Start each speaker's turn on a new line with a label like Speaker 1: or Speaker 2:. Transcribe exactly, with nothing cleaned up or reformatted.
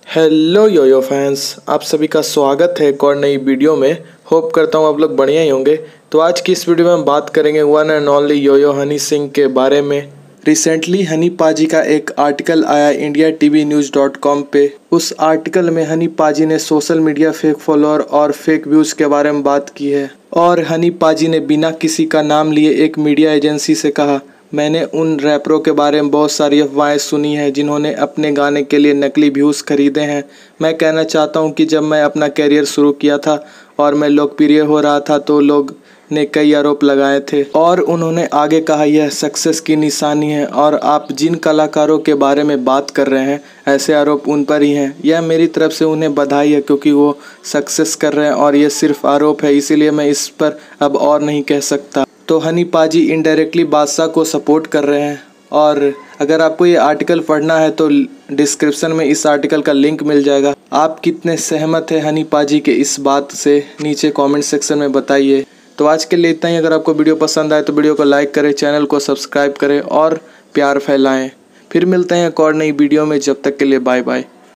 Speaker 1: Hello Yo Yo fans, आप सभी का स्वागत है एक और नई वीडियो में। होप करता हूँ आप लोग बढ़िया ही होंगे। तो आज की इस वीडियो में हम बात करेंगे one and only Yo Yo Honey Singh के बारे में। रिसेंटली हनी पाजी का एक आर्टिकल आया India TV news dot com पे। उस आर्टिकल में हनी पाजी ने सोशल मीडिया फेक फॉलोअर और फेक व्यूज़ के बारे में बात की है। और हनी पाजी ने बिना किसी का नाम लिए एक मीडिया एजेंसी से कहा, मैंने उन रैपरों के बारे में बहुत सारी अफवाहें सुनी हैं जिन्होंने अपने गाने के लिए नकली व्यूज़ खरीदे हैं। मैं कहना चाहता हूं कि जब मैं अपना कैरियर शुरू किया था और मैं लोकप्रिय हो रहा था तो लोग ने कई आरोप लगाए थे। और उन्होंने आगे कहा, यह सक्सेस की निशानी है और आप जिन कलाकारों के बारे में बात कर रहे हैं ऐसे आरोप उन पर ही हैं। यह मेरी तरफ से उन्हें बधाई है क्योंकि वो सक्सेस कर रहे हैं और ये सिर्फ आरोप है, इसीलिए मैं इस पर अब और नहीं कह सकता। तो हनी पाजी इनडायरेक्टली बादशाह को सपोर्ट कर रहे हैं। और अगर आपको ये आर्टिकल पढ़ना है तो डिस्क्रिप्शन में इस आर्टिकल का लिंक मिल जाएगा। आप कितने सहमत हैं हनी पाजी के इस बात से, नीचे कमेंट सेक्शन में बताइए। तो आज के लिए इतना ही। अगर आपको वीडियो पसंद आए तो वीडियो को लाइक करें, चैनल को सब्सक्राइब करें और प्यार फैलाएं। फिर मिलते हैं एक और नई वीडियो में, जब तक के लिए बाय बाय।